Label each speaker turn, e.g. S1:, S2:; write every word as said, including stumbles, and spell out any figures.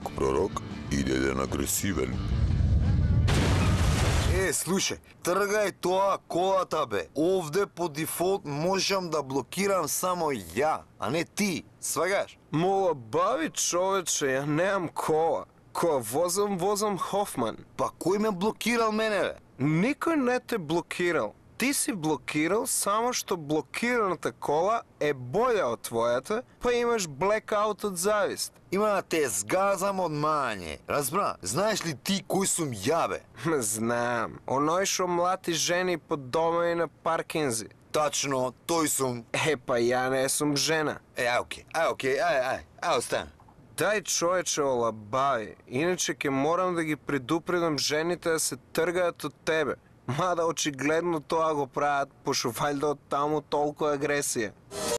S1: Бог пророк и деден агресивен.
S2: Е, слушај, тргај тоа колата, бе. Овде по дефолт можам да блокирам само ја, а не ти. Свагаш?
S3: Мола бави, човече, ја немам кола. Која возам, возам Хофман.
S2: Па кој ме блокирал мене, бе?
S3: Никој не те блокирал. Ти си блокирал само што блокираната кола е боља од твојата, па имаш блекаут од завист.
S2: Има да те згазам од мање. Разбра, знаеш ли ти кој сум ја, бе?
S3: Знам, оној што млати жени по дома и на паркинзи.
S2: Тачно, тој сум.
S3: Е, па ја не сум жена.
S2: Е, ај, окей, ај, окей, ај, ај, ај, остан.
S3: Дај човече олабави, иначе ќе морам да ги предупредам жените да се тргаат од тебе. Мада очигледно тоа го прават, пошто вајда од таму толку агресија.